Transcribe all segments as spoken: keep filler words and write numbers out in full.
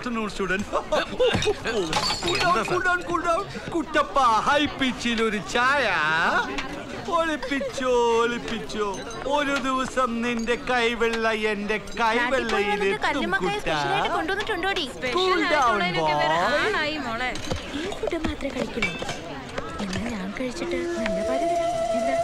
afternoon, student. Cool down, cool down, cool down. Kuttappa, high pitchil oru chaya. Olippicho, olippicho. Oru divasam ninte kaivella ende kaivellayil ettum kutta. Cool down, boy. ഈ food മാത്രമേ കഴിക്കുള്ളൂ. എന്നാൽ ഞാൻ കഴിച്ചിട്ട് നല്ല പാല് തരാം. എന്താ?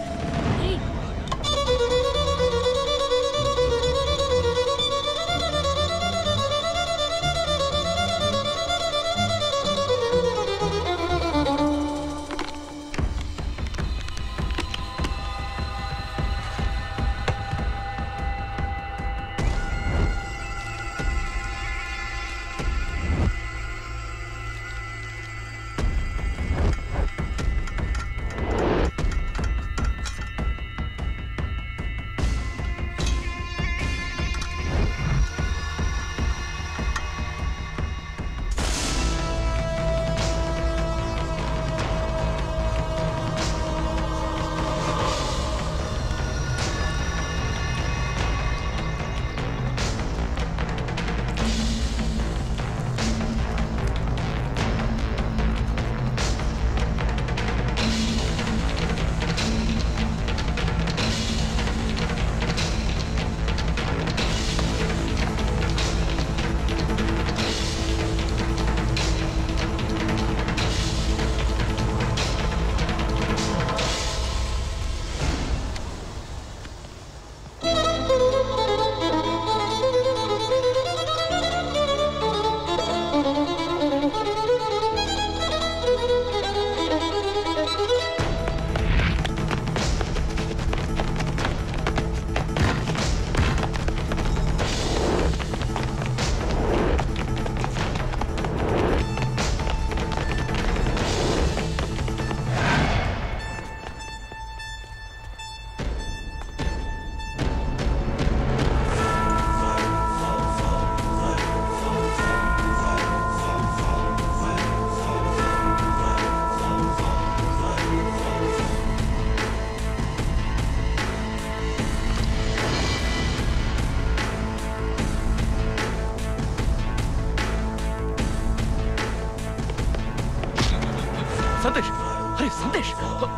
Sandesh! Hey, Sandesh!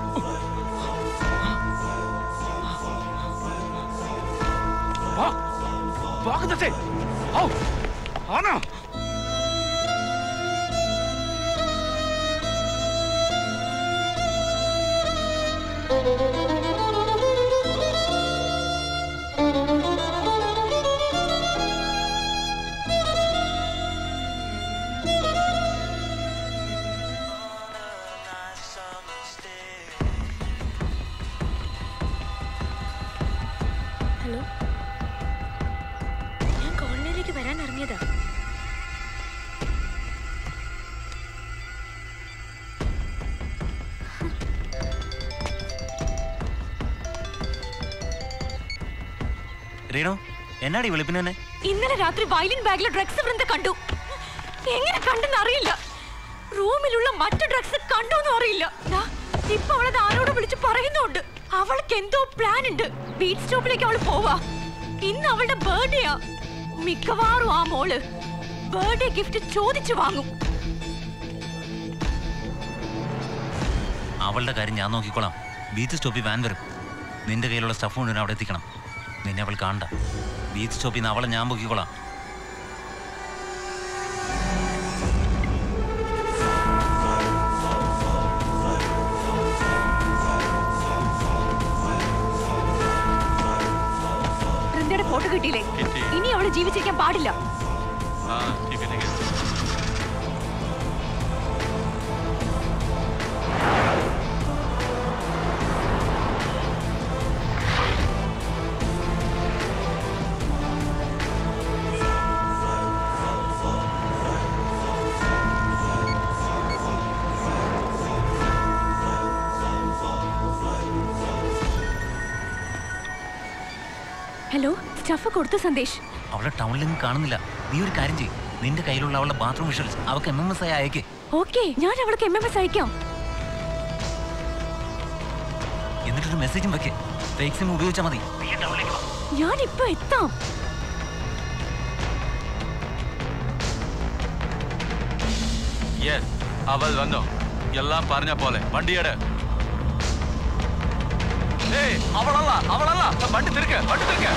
Walk! Walk the day! Oh! Anna! Reno, എന്നാടി വിളിപ്പിനെ? ഇന്നലെ രാത്രി വയലിൻ ബാഗിലെ ഡ്രഗ്സ് വൃന്ദ കണ്ടു. എങ്ങനെ കണ്ടെന്ന് അറിയില്ല. റൂമിലുള്ള മറ്റു ഡ്രഗ്സ് കണ്ടോന്നും അറിയില്ല. ഇപ്പൊ അവളത് ആരോട് വിളിച്ച് പറയുന്നുണ്ട്. അവൾക്ക് എന്തോ പ്ലാൻ ഉണ്ട്. ബീച്ച് സ്റ്റോപ്പിലേക്ക് അവൾ പോവാ. ഇന്ന് അവളുടെ ബർത്ത്ഡേയാ. മിക്കവാറും ആ മോള് ബർത്ത്ഡേ ഗിഫ്റ്റ് ചോദിച്ചു വാങ്ങും. അവളുടെ കാര്യം ഞാൻ നോക്കിക്കോളാം. ബീച്ച് സ്റ്റോപ്പിൽ വാൻ വരും. നിന്റെ കയ്യിലുള്ള സ്റ്റഫ് കൊണ്ട് അവിടെ എത്തിക്കണം. നിന്നെ അവൾ കാണണ്ട. ബീച്ച് സ്റ്റോപ്പിൽ നിന്ന് അവളെ ഞാൻ പൊക്കിക്കോളാം. വൃന്ദയുടെ ഫോട്ടോ കിട്ടിയില്ലേ? ഇനി അവള് ജീവിച്ചിരിക്കാൻ പാടില്ല. ഹലോ, സ്റ്റഫ് കൊടുത്തു സന്ദേശ്. അവളെ ടൗണിലൊന്നും കാണുന്നില്ല. നീ ഒരു കാര്യം ചെയ്യ്. നിന്റെ കയ്യിലുള്ള അവളുടെ ബാത്റൂം വിഷ്വൽസ് അവൾക്ക് എം എം എസ് ആയി അയക്കേ. ഓക്കെ, ഞാൻ അവൾക്ക് എം എം എസ് അയക്കാം. എന്നിട്ടൊരു മെസ്സേജും വെക്കേ. ഫേക്ക് സിം ഉപയോഗിച്ചാൽ മതി. ഞാൻ ഇപ്പൊ എത്താം. യെസ് അവൾ വന്നു എല്ലാം പറഞ്ഞ പോലെ വണ്ടിയുടെ ഏയ് അവളല്ല അവളല്ല വണ്ടി തിരിക്ക് വണ്ടി തിരിക്ക്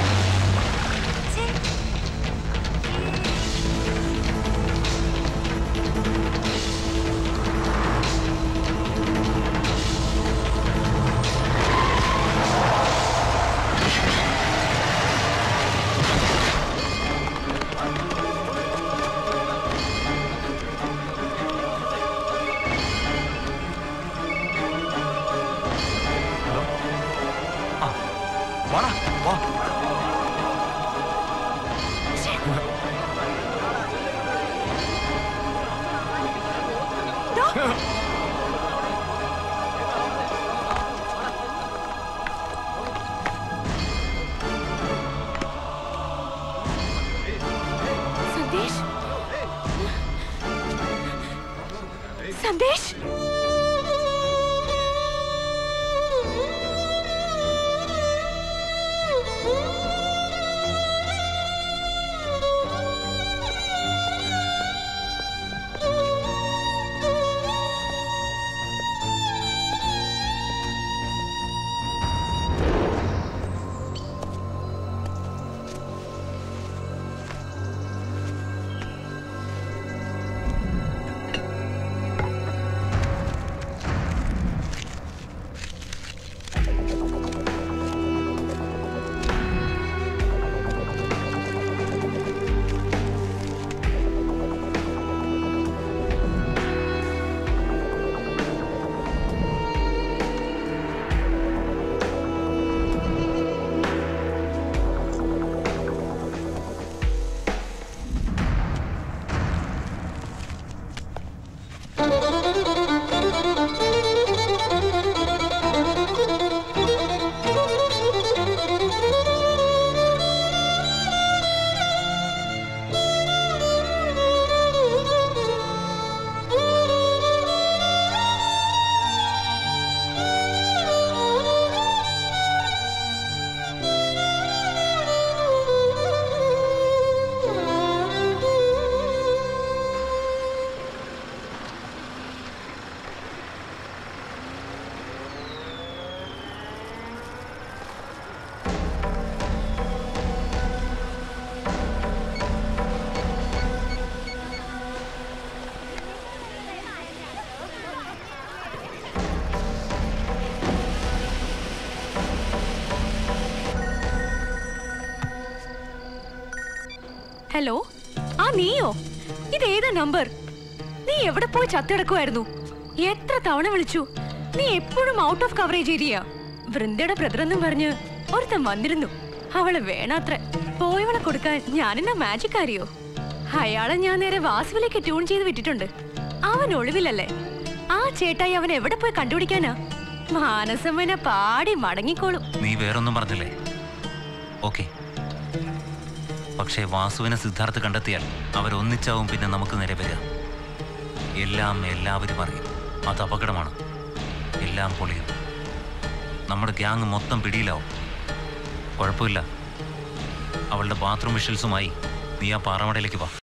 സന്ദേശ് ഹലോ ആ നീയോ ഇതേതാ നമ്പർ നീ എവിടെ പോയി ചത്തിടക്കുമായിരുന്നു എത്ര തവണ വിളിച്ചു നീ എപ്പോഴും ഔട്ട് ഓഫ് കവറേജ് ഏരിയ വൃന്ദയുടെ ബ്രദർ എന്നും പറഞ്ഞ് ഒരുത്തൻ വന്നിരുന്നു അവളെ വേണാത്ര പോയവളെ കൊടുക്കാൻ ഞാനെന്നാ മാജിക് അറിയോ അയാളെ ഞാൻ നേരെ വാസുവിലേക്ക് ട്യൂൺ ചെയ്ത് വിട്ടിട്ടുണ്ട് അവൻ ഒളിവിലല്ലേ ആ ചേട്ടായി അവൻ എവിടെ പോയി കണ്ടുപിടിക്കാനാ മാനസമ്മനെ പാടി മടങ്ങിക്കോളും നീ വേറൊന്നും പറഞ്ഞില്ലേ ഓക്കെ പക്ഷേ വാസുവിനെ സിദ്ധാർത്ഥ് കണ്ടെത്തിയാൽ അവരൊന്നിച്ചാവും പിന്നെ നമുക്ക് നേരെ വരിക എല്ലാം എല്ലാവരും അറിയും അത് അപകടമാണ് എല്ലാം പൊളിയും നമ്മുടെ ഗ്യാങ് മൊത്തം പിടിയിലാവും കുഴപ്പമില്ല അവളുടെ ബാത്റൂം വിഷ്വൽസുമായി നീ ആ പാറമടയിലേക്ക് വാ